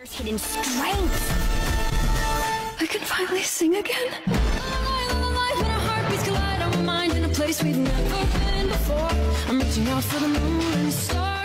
hidden strength. I can finally sing again. Alive when our heartbeats collide, our mind in a place we've never been before. I'm reaching out for the moon and stars.